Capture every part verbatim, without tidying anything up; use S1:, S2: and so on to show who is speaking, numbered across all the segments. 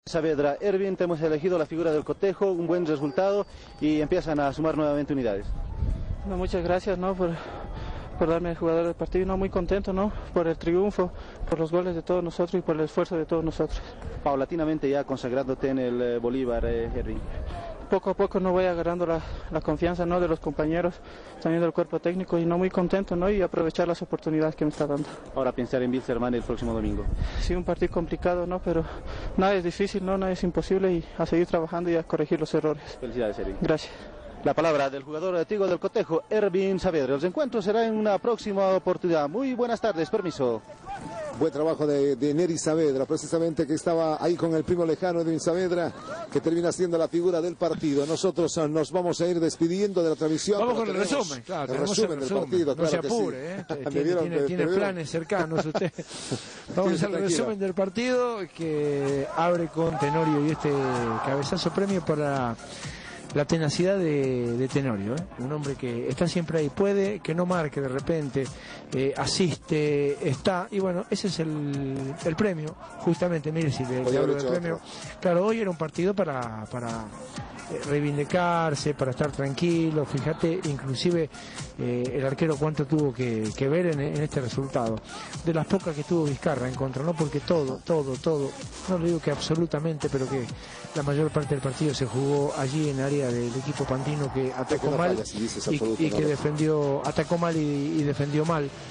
S1: Saavedra, Ervin, te hemos elegido la figura del cotejo, un buen resultado y empiezan a sumar nuevamente unidades.
S2: No, muchas gracias, ¿no? por, por darme el jugador del partido, no, muy contento, ¿no? Por el triunfo, por los goles de todos nosotros y por el esfuerzo de todos nosotros.
S1: Paulatinamente ya consagrándote en el eh, Bolívar, eh, Ervin.
S2: Poco a poco no voy agarrando la, la confianza, ¿no? De los compañeros, también del cuerpo técnico, y no, muy contento, ¿no? Y aprovechar las oportunidades que me está dando.
S1: Ahora pensar en Wilstermann el próximo domingo.
S2: Sí, un partido complicado, ¿no? Pero nada es difícil, ¿no? Nada es imposible, y a seguir trabajando y a corregir los errores.
S1: Felicidades, Ervin.
S2: Gracias.
S1: La palabra del jugador antiguo del cotejo, Ervin Saavedra. Los encuentros será en una próxima oportunidad. Muy buenas tardes, permiso.
S3: Buen trabajo de, de Neri Saavedra, precisamente, que estaba ahí con el primo lejano Edwin Saavedra, que termina siendo la figura del partido. Nosotros uh, nos vamos a ir despidiendo de la transmisión.
S4: Vamos con el resumen, claro.
S3: El resumen
S4: el
S3: del
S4: resumen.
S3: partido,
S4: no
S3: claro
S4: se
S3: que
S4: apure,
S3: sí.
S4: ¿eh?
S3: Me
S4: tiene,
S3: vieron,
S4: tiene,
S3: me,
S4: tiene
S3: me
S4: planes cercanos usted. Vamos al resumen del partido, que abre con Tenorio y este cabezazo, premio para la tenacidad de, de Tenorio, ¿eh? Un hombre que está siempre ahí, puede que no marque de repente, eh, asiste, está, y bueno, ese es el, el premio, justamente. Mire, si le, le hablo del premio, otro. Claro, hoy era un partido para, para eh, reivindicarse, para estar tranquilo. Fíjate, inclusive eh, el arquero cuánto tuvo que, que ver en, en este resultado, de las pocas que tuvo Vizcarra en contra, ¿no? Porque todo, todo, todo, no le digo que absolutamente, pero que la mayor parte del partido se jugó allí en área del equipo pantino, que atacó mal y, y que defendió, atacó mal y, y defendió mal. Eh,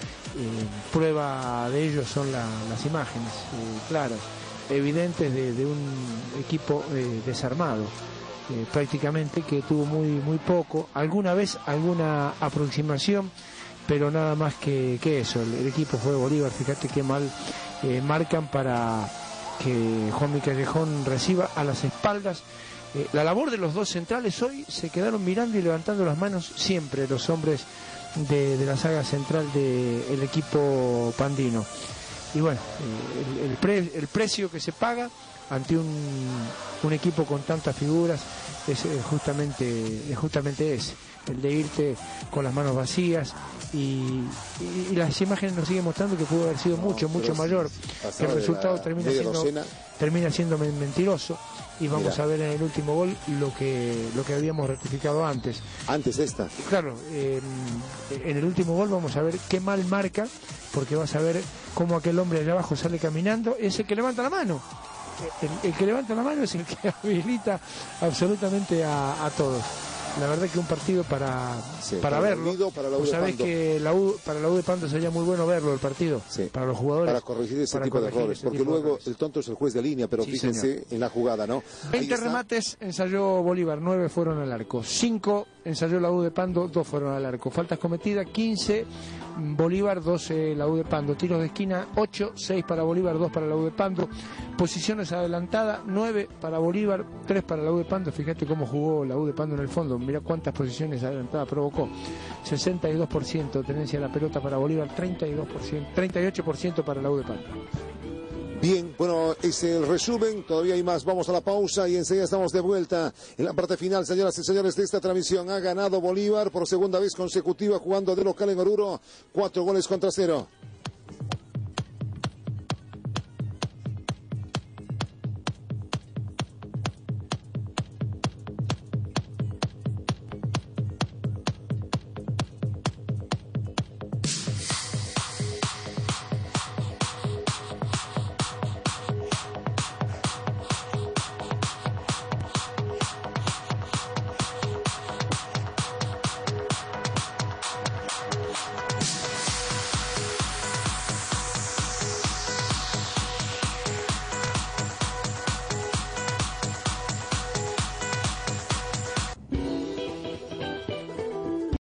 S4: prueba de ello son la, las imágenes eh, claras, evidentes de, de un equipo eh, desarmado, eh, prácticamente, que tuvo muy, muy poco, alguna vez alguna aproximación, pero nada más que, que eso. El, el equipo fue de Bolívar, fíjate qué mal eh, marcan para que Juanmi Callejón reciba a las espaldas. Eh, la labor de los dos centrales hoy se quedaron mirando y levantando las manos siempre los hombres de, de la saga central del equipo pandino. Y bueno, eh, el, el, pre, el precio que se paga ante un, un equipo con tantas figuras es eh, justamente, es justamente ese, el de irte con las manos vacías. Y, y, y las imágenes nos siguen mostrando que pudo haber sido mucho, no, mucho mayor, que el resultado termina siendo, termina siendo mentiroso, y vamos Mira. a ver en el último gol lo que lo que habíamos rectificado antes.
S3: Antes esta.
S4: Claro, eh, en el último gol vamos a ver qué mal marca, porque vas a ver cómo aquel hombre allá abajo sale caminando, es el que levanta la mano. El, el que levanta la mano es el que habilita absolutamente a, a todos. La verdad que un partido para, sí, para, para verlo. Para la U, sabés que la U, para la U de Pando sería muy bueno verlo el partido, sí, para los jugadores.
S3: Para corregir ese para tipo corregir de errores, porque luego el tonto es el juez de línea, pero sí, fíjense señor. En la jugada, ¿no?
S4: veinte remates ensayó Bolívar, nueve fueron al arco, cinco ensayó la U de Pando, dos fueron al arco. Faltas cometidas, quince Bolívar, doce la U de Pando. Tiros de esquina, ocho, seis para Bolívar, dos para la U de Pando. Posiciones adelantadas, nueve para Bolívar, tres para la U de Pando. Fíjate cómo jugó la U de Pando en el fondo. Mira cuántas posiciones adelantadas provocó. sesenta y dos por ciento tenencia de la pelota para Bolívar, treinta y dos por ciento, treinta y ocho por ciento para la U de Pando.
S3: Bien, bueno, es el resumen, todavía hay más, vamos a la pausa y enseguida estamos de vuelta en la parte final, señoras y señores, de esta transmisión. Ha ganado Bolívar por segunda vez consecutiva jugando de local en Oruro, cuatro goles contra cero.